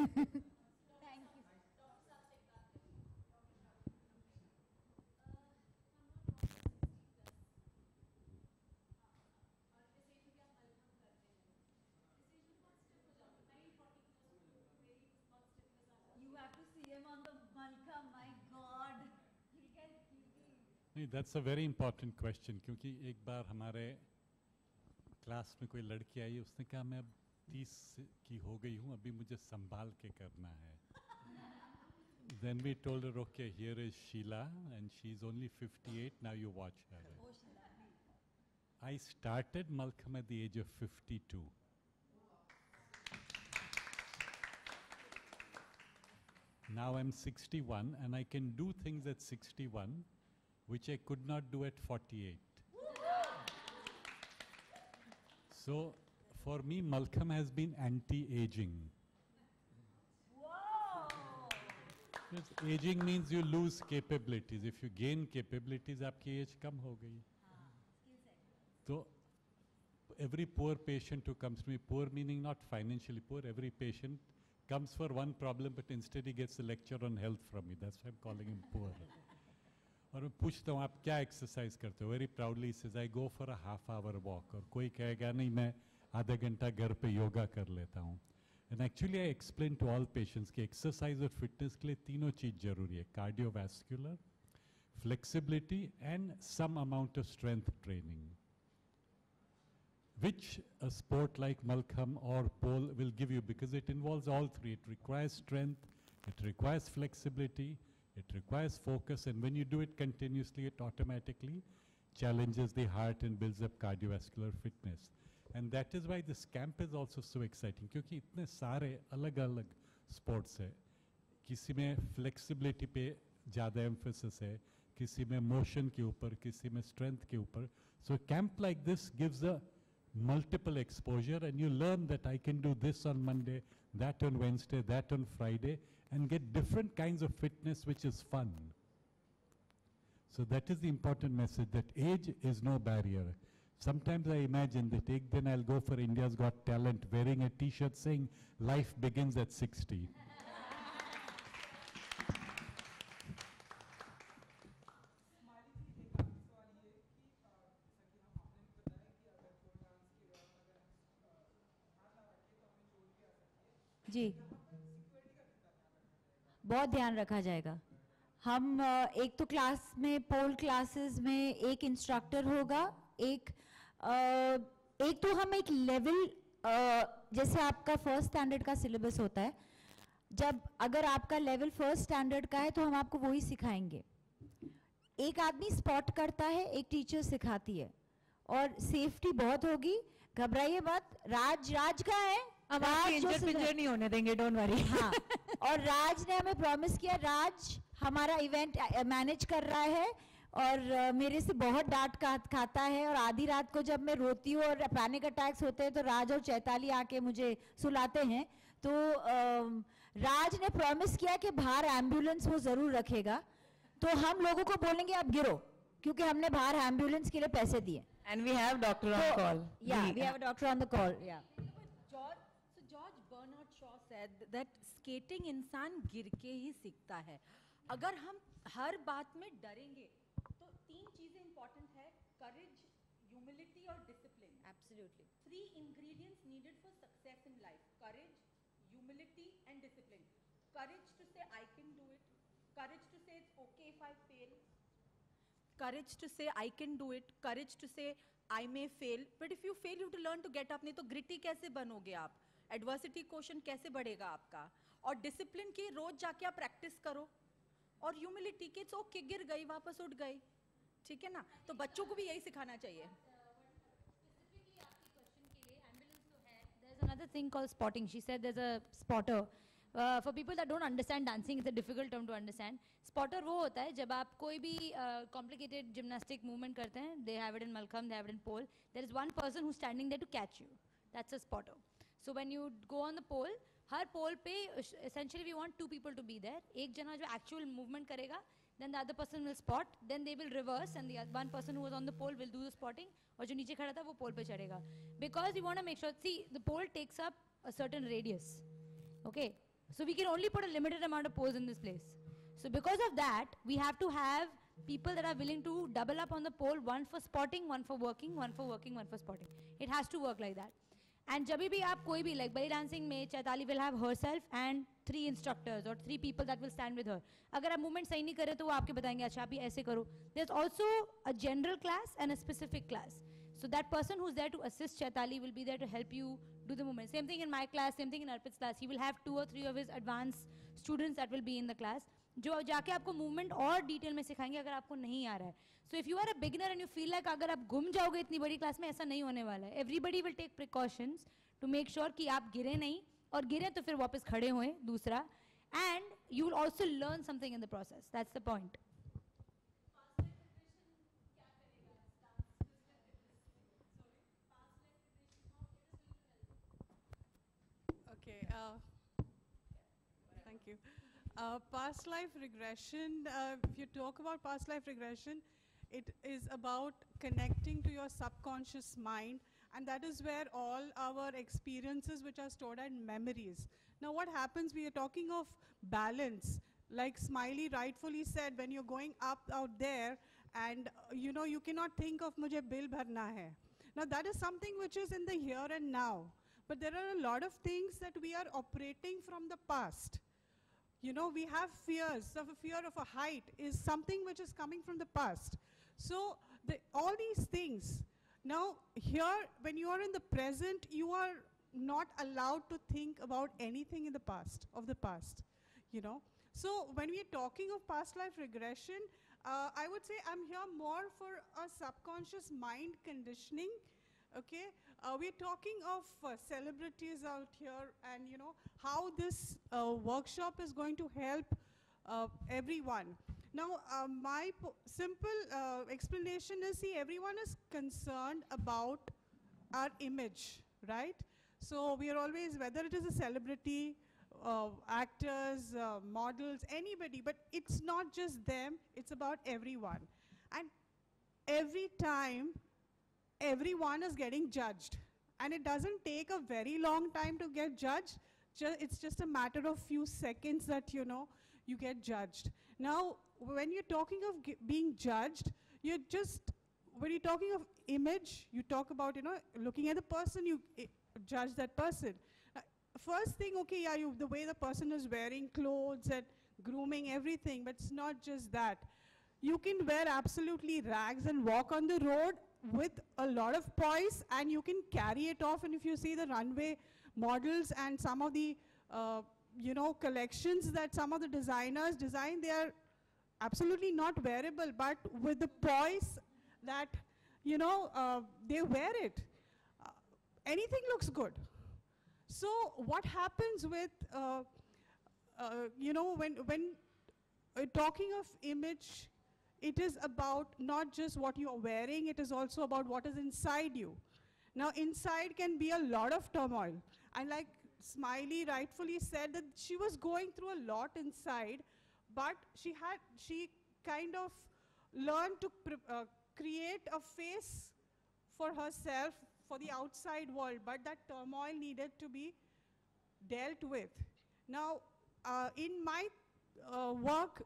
नहीं, that's a very important question, क्योंकि एक बार हमारे क्लास में कोई लड़की आई, उसने कहा मैं अब तीस की हो गई हूँ, अभी मुझे संभाल के करना है. Then we told her, okay, here is Sheila, and she's only fifty-eight, now you watch her. I started Malcolm at the age of fifty-two. Now I'm sixty-one and I can do things at sixty-one which I could not do at forty-eight. So for me, Malcolm has been anti-aging. Because aging means you lose capabilities. If you gain capabilities, आपकी age कम हो गई. So every poor patient who comes to me, poor meaning not financially poor, every patient comes for one problem, but instead he gets a lecture on health from me. That's why I'm calling him poor. और मैं पूछता हूँ आप क्या exercise करते हो? Very proudly he says, I go for a half hour walk. और कोई कहेगा नहीं मैं आधा घंटा घर पे योगा कर लेता हूँ. And actually I explain to all patients कि exercise और fitness के लिए तीनों चीज जरूरी है. Cardiovascular, flexibility and some amount of strength training. Which a sport like Malcolm or pole will give you, because it involves all three. It requires strength, it requires flexibility, it requires focus, and when you do it continuously, it automatically challenges the heart and builds up cardiovascular fitness. And that is why this camp is also so exciting, क्योंकि इतने सारे अलग-अलग sports है. किसी में flexibility पे ज़्यादा emphasis है, किसी में motion के ऊपर, किसी में strength के ऊपर. So a camp like this gives a multiple exposure, and you learn that I can do this on Monday, that on Wednesday, that on Friday, and get different kinds of fitness, which is fun. So that is the important message, that age is no barrier. Sometimes I imagine that ek din I'll go for India's Got Talent wearing a t-shirt saying life begins at sixty. जी बहुत ध्यान रखा जाएगा. हम अ, एक तो class में पोल classes में एक इंस्ट्रक्टर होगा, एक अ, एक तो हम एक लेवल जैसे आपका फर्स्ट स्टैंडर्ड का सिलेबस होता है, जब अगर आपका लेवल फर्स्ट स्टैंडर्ड का है तो हम आपको वही सिखाएंगे. एक आदमी स्पॉट करता है, एक टीचर सिखाती है, और सेफ्टी बहुत होगी. घबराइए मत. राज राज का है, हम आपके इंजर पिंजर नहीं होने देंगे, डोंट वरी. हाँ, और राज ने हमें प्रॉमिस किया, राज हमारा इवेंट मैनेज कर रहा है और uh, मेरे से बहुत डांट का, खाता है, और आधी रात को जब मैं रोती हूँ और पैनिक अटैक्स होते हैं तो राज और चैताली आके मुझे सुलाते हैं. तो uh, राज ने प्रॉमिस किया कि बाहर एम्बुलेंस वो जरूर रखेगा. तो हम लोगों को बोलेंगे आप गिरो, क्योंकि हमने बाहर एम्बुलेंस के लिए पैसे दिए. And we have doctor on call. Yeah, we have a doctor on the call. Yeah. George, so George Bernard Shaw said that skating इंसान गिर के ही सीखता है. अगर हम हर बात में डरेंगे तो तीन चीजें इंपॉर्टेंट है: courage, humility और discipline. Absolutely. Three ingredients needed for success in life: courage, humility and discipline. Courage to say I can do it. Courage to say it's okay if I fail. Courage to say I can do it. Courage to say I may fail. But if you fail, you have to learn to get up. नहीं तो gritty कैसे बनोगे आप? Adversity quotient कैसे बढ़ेगा आपका? और discipline की रोज जाके आप practice करो. और humility की it's okay, गिर गई वापस उठ गई. ठीक है ना? तो बच्चों को भी यही सिखाना चाहिए. There's another thing called spotting. She said there's a spotter. Uh, for people that don't understand dancing, it's a difficult term to understand. Spotter वो होता है जब आप कोई भी uh, complicated gymnastic movement करते हैं. They have it in Malcolm, they have it in pole. There is one person who's standing there to catch you. That's a spotter. So when you go on the pole, her pole पे essentially we want two people to be there. एक जना जो actual movement करेगा, then the other person will spot, then they will reverse, and the one person who was on the pole will do the spotting, और जो नीचे खड़ा था वो pole पे चढ़ेगा. Because we want to make sure, see, the pole takes up a certain radius. Okay. So we can only put a limited amount of poles in this place. So because of that, we have to have people that are willing to double up on the pole, one for spotting, one for working, one for working, one for spotting. It has to work like that. And जब भी आप कोई भी, like belly dancing में Chaitali will have herself and three instructors or three people that will stand with her. अगर आप movement सही नहीं करे तो वो आपके बताएंगे अच्छा आप ये ऐसे करो. There's also a general class and a specific class. So that person who's there to assist Chaitali will be there to help you do the movement. Same thing in my class, same thing in Arpit's class. He will have two or three of his advanced students that will be in the class, जो जाके आपको movement और detail में सिखाएंगे अगर आपको नहीं आ रहा है. So if you are a beginner and you feel like अगर आप गुम जाओगे इतनी बड़ी क्लास में, ऐसा नहीं होने वाला है. Everybody will take precautions to make sure कि आप गिरे नहीं, और गिरे तो फिर वापस खड़े होएं. दूसरा, and you'll also learn something in the process. That's the point. Okay. Uh, thank you. Uh, past life regression, uh, if you talk about past life regression, it is about connecting to your subconscious mind, and that is where all our experiences which are stored as memories. Now what happens, we are talking of balance, like Smiley rightfully said, when you're going up out there and uh, you know, you cannot think of mujhe bill bharna hai. Now that is something which is in the here and now, but there are a lot of things that we are operating from the past. You know, we have fears. So a fear of a height is something which is coming from the past. So the, all these things, now here when you are in the present, you are not allowed to think about anything in the past, of the past, you know. So when we are talking of past life regression, uh, I would say I'm here more for a subconscious mind conditioning, okay. Uh, we're talking of uh, celebrities out here, and you know, how this uh, workshop is going to help uh, everyone. Now, uh, my po simple uh, explanation is, see, everyone is concerned about our image, right? So we are always, whether it is a celebrity, uh, actors, uh, models, anybody, but it's not just them, it's about everyone. And every time, everyone is getting judged. And it doesn't take a very long time to get judged. Ju it's just a matter of few seconds that, you know, you get judged. Now, when you're talking of being judged, you're just, when you're talking of image, you talk about, you know, looking at the person, you uh, judge that person. Uh, first thing, okay, yeah, you, the way the person is wearing clothes and grooming, everything, but it's not just that. You can wear absolutely rags and walk on the road with a lot of poise, and you can carry it off. And if you see the runway models and some of the, uh, you know, collections that some of the designers design, they are absolutely not wearable, but with the poise that, you know, uh, they wear it. Uh, anything looks good. So what happens with, uh, uh, you know, when, when uh, talking of image, it is about not just what you are wearing, it is also about what is inside you. Now, inside can be a lot of turmoil. And like Smiley rightfully said, that she was going through a lot inside, but she had, she kind of learned to uh, create a face for herself, for the outside world, but that turmoil needed to be dealt with. Now, uh, in my uh, work,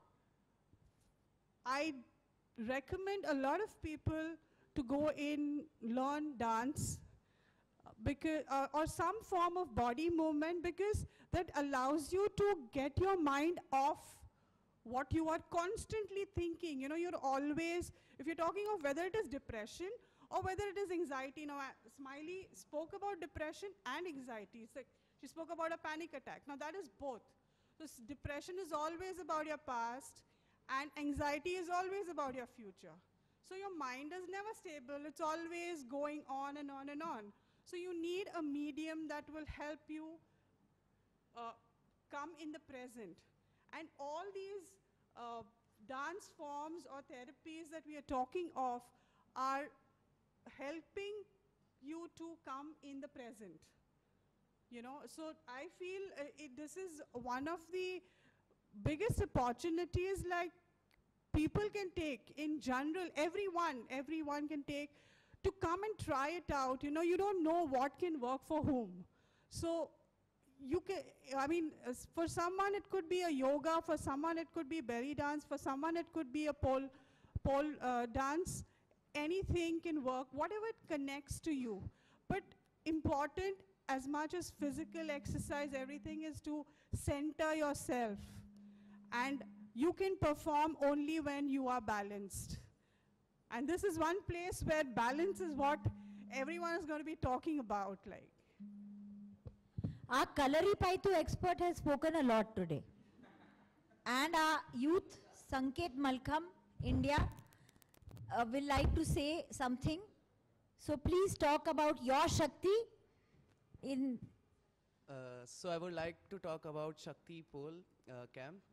I recommend a lot of people to go in, learn dance, uh, because, uh, or some form of body movement, because that allows you to get your mind off what you are constantly thinking. You know, you're always, if you're talking of whether it is depression or whether it is anxiety. Now, uh, Smiley spoke about depression and anxiety. So she spoke about a panic attack. Now, that is both. So depression is always about your past, and anxiety is always about your future. So your mind is never stable. It's always going on and on and on. So you need a medium that will help you uh, come in the present. And all these uh, dance forms or therapies that we are talking of are helping you to come in the present. You know, so I feel uh, it, this is one of the biggest opportunities, like, people can take in general, everyone, everyone can take, to come and try it out. You know, you don't know what can work for whom. So you can, I mean, uh, for someone it could be a yoga, for someone it could be belly dance, for someone it could be a pole, pole uh, dance. Anything can work, whatever it connects to you. But important, as much as physical exercise, everything is to center yourself. And you can perform only when you are balanced. And this is one place where balance is what everyone is going to be talking about. Like, our Kalari Paitu expert has spoken a lot today. And our youth, Sanket Malkham, India, uh, will like to say something. So please talk about your Shakti in... Uh, so I would like to talk about Shakti Pole uh, camp.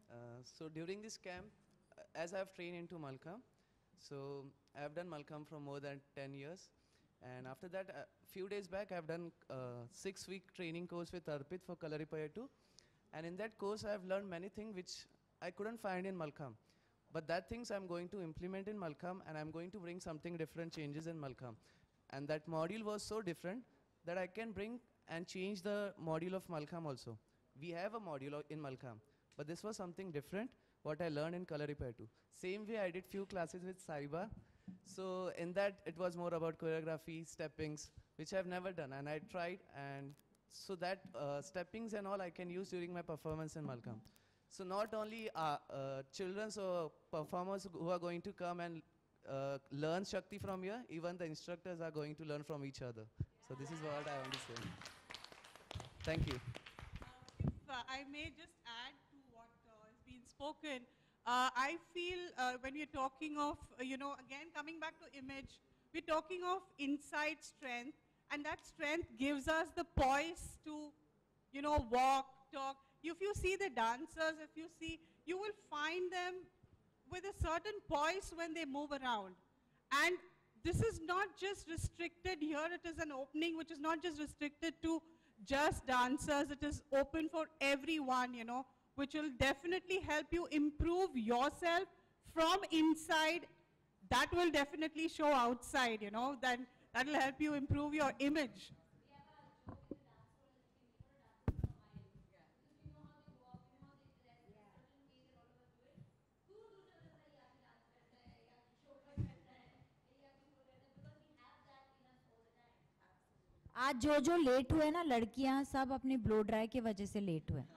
Uh, so during this camp, uh, as I've trained into Malkham, so I've done Malkham for more than ten years. And after that, a few days back, I've done uh, six-week training course with Arpit for Kalaripayattu. And in that course, I've learned many things which I couldn't find in Malkham. But that things I'm going to implement in Malkham, and I'm going to bring something different changes in Malkham. And that module was so different that I can bring and change the module of Malkham also. We have a module o- in Malkham, but this was something different, what I learned in Kalaripayattu. Same way I did few classes with Saiba. So in that, it was more about choreography, steppings, which I've never done, and I tried, and so that uh, steppings and all I can use during my performance in Malkham. So not only uh, uh, children or performers who are going to come and uh, learn Shakti from here, even the instructors are going to learn from each other. So this is what I want to say. Thank you. If uh, I may just add to what uh, has been spoken, uh, I feel uh, when we're talking of, uh, you know, again coming back to image, we're talking of inside strength, and that strength gives us the poise to, you know, walk, talk. If you see the dancers, if you see, you will find them with a certain poise when they move around. And this is not just restricted here, it is an opening which is not just restricted to just dancers, it is open for everyone, you know, which will definitely help you improve yourself from inside. That will definitely show outside, you know, then that will help you improve your image. आज जो जो late हुए ना लड़कियां सब अपनी blow dry की वजह से लेट हुए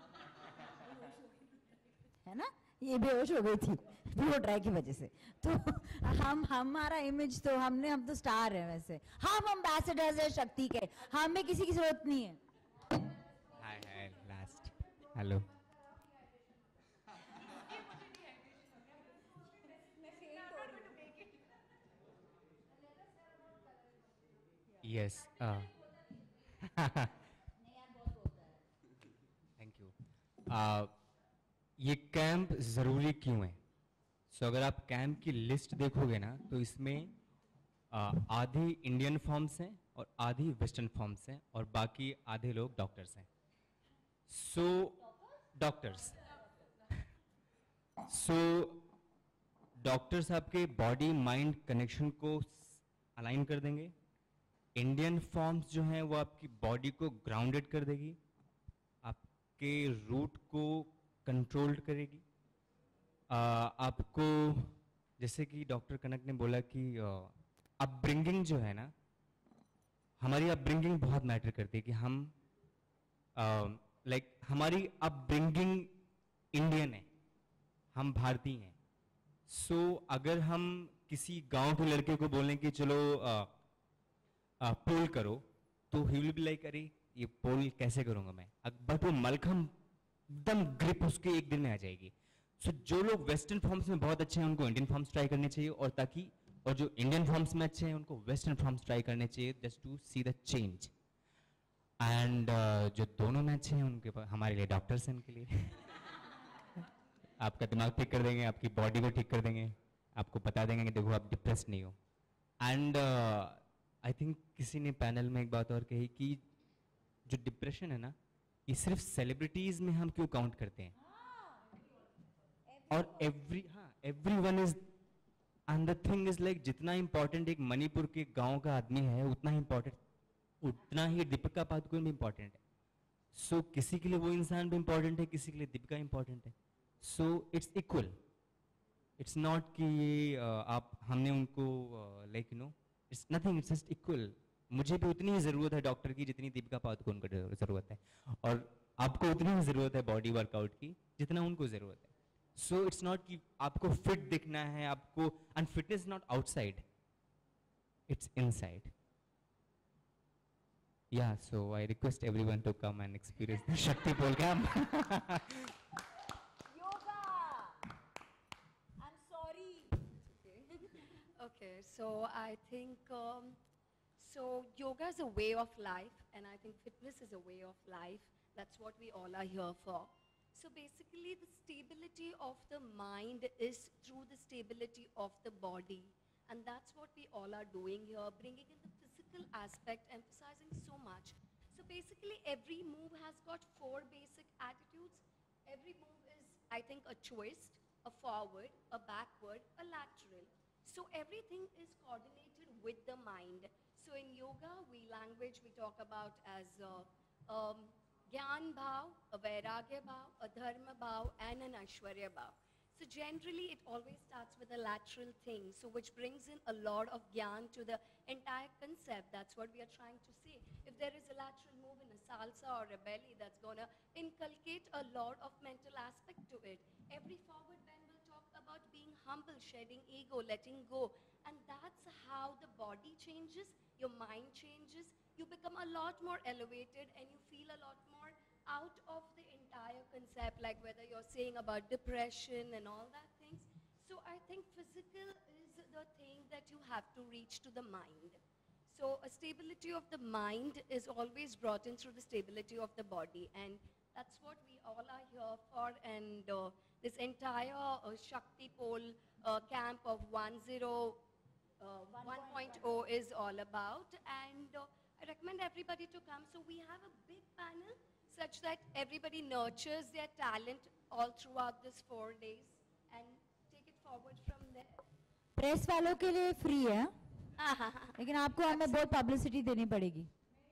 है ना, ये बेहोश हो गई थी ब्लो ड्राई की वजह से। तो हम हमारा इमेज तो हमने हम तो स्टार है वैसे, हम एम्बेसडर्स है शक्ति के, हमें किसी की जरूरत नहीं है। Hi hi last hello yes thank you. ये कैंप ज़रूरी क्यों है? सो so, अगर आप कैंप की लिस्ट देखोगे ना तो इसमें uh, आधी इंडियन फॉर्म्स हैं और आधी वेस्टर्न फॉर्म्स हैं और बाकी आधे लोग डॉक्टर्स हैं। सो डॉक्टर्स सो डॉक्टर्स आपके बॉडी माइंड कनेक्शन को अलाइन कर देंगे। इंडियन फॉर्म्स जो हैं वो आपकी बॉडी को ग्राउंडेड कर देगी, आपके रूट को कंट्रोल्ड करेगी। आ, आपको जैसे कि डॉक्टर कनक ने बोला कि अपब्रिंगिंग जो है ना, हमारी अपब्रिंगिंग बहुत मैटर करती है कि हम लाइक like, हमारी अपब्रिंगिंग इंडियन है, हम भारतीय हैं। सो so, अगर हम किसी गांव के लड़के को बोलें कि चलो आ, आ, पोल करो, तो ही विल बी लाइक अरे ये पोल कैसे करूंगा मैं, बट वो मलखम एकदम ग्रिप उसके एक दिन में आ जाएगी। सो so, जो लोग वेस्टर्न फॉर्म्स में बहुत अच्छे हैं उनको इंडियन फॉर्म्स ट्राई करने चाहिए, और ताकि और जो इंडियन फॉर्म्स में अच्छे हैं उनको वेस्टर्न फॉर्म्स ट्राई करने चाहिए, just to see the change. And जो दोनों में अच्छे हैं उनके पास हमारे लिए डॉक्टर्स हैं, उनके लिए आपका दिमाग ठीक कर देंगे, आपकी बॉडी को ठीक कर देंगे, आपको बता देंगे कि देखो आप डिप्रेस नहीं हो। एंड आई थिंक किसी ने पैनल में एक बात और कही कि जो डिप्रेशन है ना, ये सिर्फ सेलिब्रिटीज में हम क्यों काउंट करते हैं, और एवरी हाँ every one is and the thing is like जितना इंपॉर्टेंट एक मणिपुर के गांव का आदमी है उतना ही इंपॉर्टेंट उतना ही दीपिका पादुकोण भी इंपॉर्टेंट है। सो so, किसी के लिए वो इंसान भी इंपॉर्टेंट है, किसी के लिए दीपिका इंपॉर्टेंट है। So it's equal, it's not कि ये uh, आप हमने उनको like you know it's nothing, it's just equal. मुझे भी उतनी ही ज़रूरत है डॉक्टर की जितनी दीपिका पादुकोण को ज़रूरत है, और आपको उतनी ही ज़रूरत है बॉडी वर्कआउट की जितना उनको ज़रूरत है। सो इट्स नॉट कि आपको फिट दिखना है आपको, and fitness not outside, it's inside. Yeah, so I request everyone to come and experience the Shakti Pole Camp. Yoga. I'm sorry. Okay, so I think um, so yoga is a way of life, and I think fitness is a way of life. That's what we all are here for. So basically the stability of the mind is through the stability of the body. And that's what we all are doing here, bringing in the physical aspect, emphasizing so much. So basically every move has got four basic attitudes. Every move is, I think, a twist, a forward, a backward, a lateral. So everything is coordinated with the mind. So in yoga, we language we talk about as uh, um, Gyan Bhav, a Vairagya Bhav, a Dharma Bhav, and an Aishwarya Bhav. So generally, it always starts with a lateral thing, so which brings in a lot of Gyan to the entire concept. That's what we are trying to say. If there is a lateral move in a salsa or a belly, that's going to inculcate a lot of mental aspect to it. Every forward bend will talk about being humble, shedding ego, letting go. And that's how the body changes, your mind changes, you become a lot more elevated and you feel a lot more out of the entire concept, like whether you're saying about depression and all that things. So I think physical is the thing that you have to reach to the mind. So a stability of the mind is always brought in through the stability of the body, and that's what we all are here for. And uh, this entire uh, Shakti Pole uh, camp of one point oh is all about, and uh, I recommend everybody to come. So we have a big panel such that everybody nurtures their talent all throughout this four days and take it forward from there. Press वालों के लिए free है, लेकिन आपको हमें बहुत publicity देनी पड़ेगी.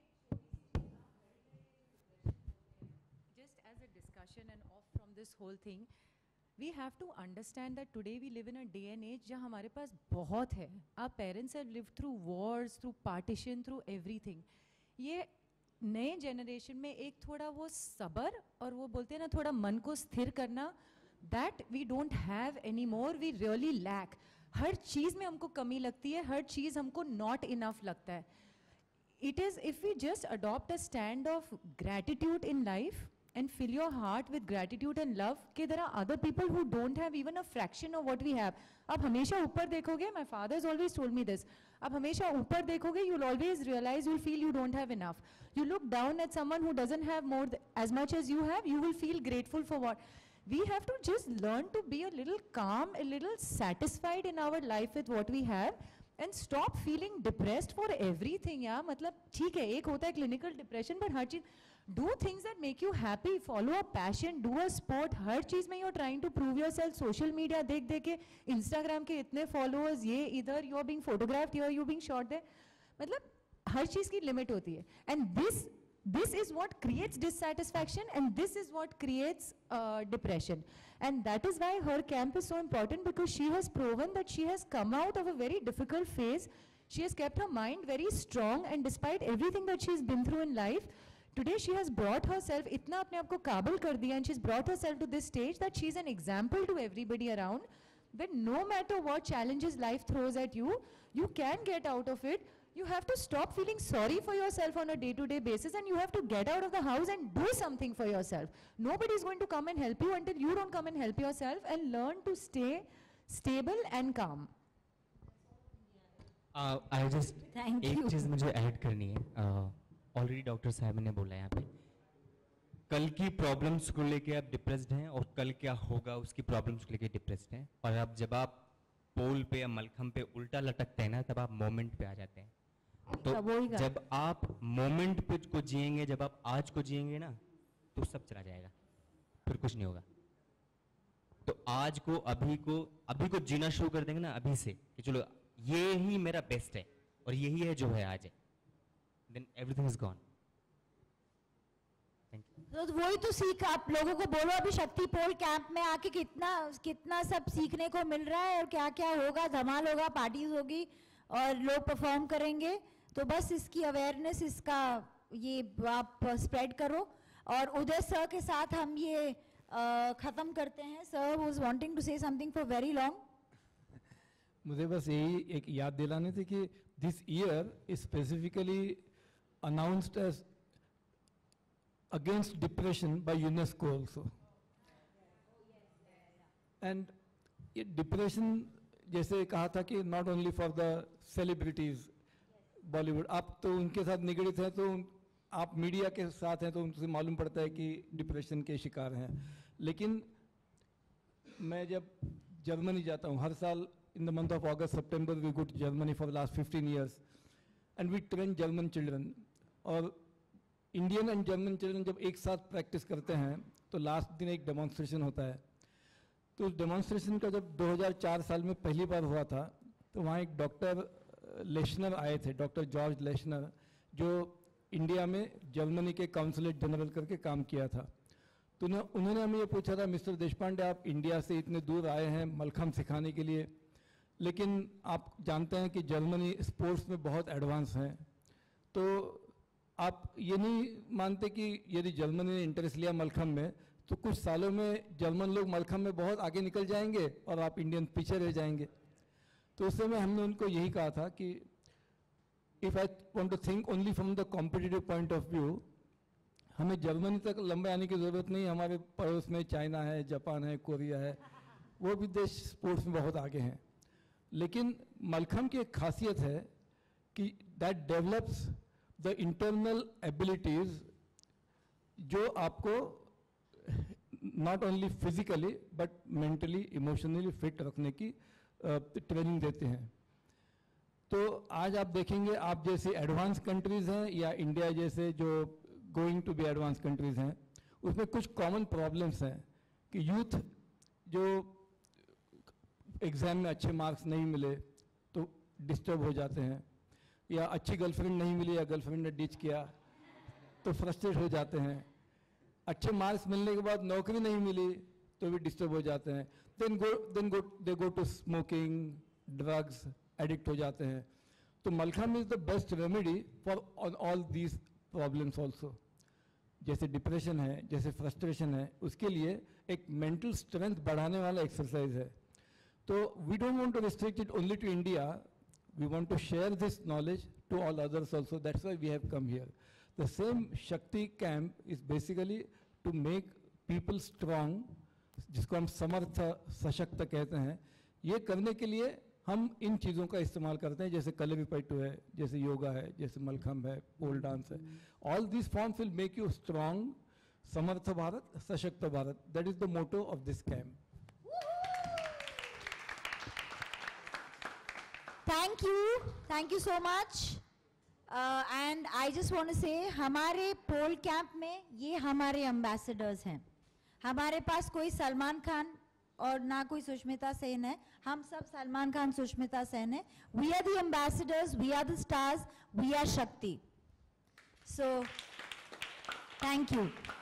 Just as a discussion and off from this whole thing, we have to understand that today we live in a day and age जहाँ हमारे पास बहुत है. Our parents have lived through wars, through partition, through everything. ये नए generation में एक थोड़ा वो सबर और वो बोलते हैं ना थोड़ा मन को स्थिर करना, that we don't have anymore, we really lack. हर चीज़ में हमको कमी लगती है, हर चीज़ हमको not enough लगता है. It is if we just adopt a stand of gratitude in life and fill your heart with gratitude and love, कि there are other people who don't have even a fraction of what we have. आप हमेशा ऊपर देखोगे, my father has always told me this, आप हमेशा ऊपर देखोगे, you'll always realize, you'll feel you don't have enough. You look down at someone who doesn't have more as much as you have, you will feel grateful for what. We have to just learn to be a little calm, a little satisfied in our life with what we have, and stop feeling depressed for everything. Yeah, मतलब ठीक है, एक होता है clinical depression, but हर चीज, do things that make you happy, follow a passion, do a sport. हर चीज में you're trying to prove yourself. Social media देख देख के, Instagram के इतने followers, ये इधर you're being photographed here, you're being shot there. मतलब हर चीज की limit होती है. And this this is what creates dissatisfaction, and this is what creates uh, depression. And that is why her camp is so important, because she has proven that she has come out of a very difficult phase. She has kept her mind very strong, and despite everything that she's been through in life, today she has brought herself, itna apne aap ko काबिल कर दिया, and she's brought herself to this stage that she's an example to everybody around, that no matter what challenges life throws at you, you can get out of it. You have to stop feeling sorry for yourself on a day-to-day basis, and you have to get out of the house and do something for yourself. Nobody is going to come and help you until you don't come and help yourself, and learn to stay stable and calm. uh, I just Thank एक you. चीज़ मुझे add करनी है. Already doctor साहब ने बोला यहाँ पे, कल की प्रॉब्लम्स को लेके आप डिप्रेस्ड हैं और कल क्या होगा उसकी प्रॉब्लम्स को लेके डिप्रेस्ड हैं. और अब जब आप पोल पे या मलखम पे उल्टा लटकते हैं ना, तब आप मोमेंट पे आ जाते हैं. तो जब आप मोमेंट पे को जिएंगे, जब आप आज को जिएंगे ना, तो सब चला जाएगा, फिर कुछ नहीं होगा. तो आज को, अभी को, अभी को जीना शुरू कर देंगे ना अभी से, कि चलो ये ही मेरा बेस्ट है और यही है जो है आज है, then everything is gone. Thank you. तो वही तो सीख आप लोगों को बोलो, अभी शक्ति पोल कैंप में आके कितना कितना सब सीखने को मिल रहा है, और क्या क्या होगा, धमाल होगा, पार्टीज होगी और लोग परफॉर्म करेंगे. तो बस इसकी अवेयरनेस, इसका ये आप स्प्रेड करो. और उदय सर के साथ हम ये uh, ख़त्म करते हैं. Sir was wanting to say something for very long. मुझे बस यही एक याद दिलाने थे कि this year is specifically announced as against depression by UNESCO also. And depression, जैसे कहा था कि not only for the celebrities, Bollywood, आप तो उनके साथ निगड़ित हैं, तो आप मीडिया के साथ हैं, तो उनसे मालूम पड़ता है कि डिप्रेशन के शिकार हैं. लेकिन मैं जब जर्मनी जाता हूँ हर साल in the month of August September we go to Germany for last fifteen years and we train German children, और इंडियन एंड जर्मन चिल्ड्रन जब एक साथ प्रैक्टिस करते हैं तो लास्ट दिन एक डेमोन्स्ट्रेशन होता है। तो उस डेमोन्स्ट्रेशन का जब दो हज़ार चार साल में पहली बार हुआ था तो वहाँ एक डॉक्टर लेशनर आए थे, डॉक्टर जॉर्ज लेशनर, जो इंडिया में जर्मनी के काउंसलेट जनरल करके काम किया था। तो उन्होंने उन्होंने हमें ये पूछा था, मिस्टर देशपांडे आप इंडिया से इतने दूर आए हैं मलखम सिखाने के लिए, लेकिन आप जानते हैं कि जर्मनी स्पोर्ट्स में बहुत एडवांस हैं, तो आप ये नहीं मानते कि यदि जर्मनी ने इंटरेस्ट लिया मलखम में तो कुछ सालों में जर्मन लोग मलखम में बहुत आगे निकल जाएंगे और आप इंडियन पीछे रह जाएंगे? तो उस समय हमने उनको यही कहा था कि if I want to think only from the competitive point of view, हमें जर्मनी तक लंबे आने की ज़रूरत नहीं। हमारे पड़ोस में चाइना है, जापान है, कोरिया है, वो भी देश स्पोर्ट्स में बहुत आगे हैं। लेकिन मलखम की एक खासियत है कि that develops the internal abilities जो आपको not only physically but mentally emotionally fit रखने की ट्रेनिंग uh, देते हैं। तो आज आप देखेंगे, आप जैसे एडवांस कंट्रीज़ हैं या इंडिया जैसे जो going to be advance countries हैं, उसमें कुछ कॉमन प्रॉब्लम्स हैं कि यूथ जो एग्ज़ाम में अच्छे मार्क्स नहीं मिले तो डिस्टर्ब हो जाते हैं, या अच्छी गर्लफ्रेंड नहीं मिली या गर्लफ्रेंड ने डिच किया तो फ्रस्ट्रेट हो जाते हैं, अच्छे मार्क्स मिलने के बाद नौकरी नहीं मिली तो भी डिस्टर्ब हो जाते हैं, then go then go they go to smoking, drugs, addict हो जाते हैं। तो mallakhamb is the best remedy for all these problems also. जैसे डिप्रेशन है, जैसे फ्रस्ट्रेशन है, उसके लिए एक मेंटल स्ट्रेंथ बढ़ाने वाला एक्सरसाइज है। तो we don't want to restrict it only to India, we want to share this knowledge to all others also, that's why we have come here. The same Shakti camp is basically to make people strong, जिसको हम समर्थ सशक्त कहते हैं। ये करने के लिए हम इन चीज़ों का इस्तेमाल करते हैं, जैसे कलरीपयट्टू है, जैसे योगा है, जैसे मलखम है, पोल डांस है। All this forms will make you strong, समर्थ भारत, सशक्त Bharat. That is the motto of this camp. Thank you, thank you so much. And I just want to say, हमारे पोल कैंप में ये हमारे एम्बेसडर्स हैं। हमारे पास कोई सलमान खान और ना कोई सुष्मिता सेन है, हम सब सलमान खान, सुष्मिता सेन है। We are the ambassadors, we are the stars, we are Shakti. So thank you.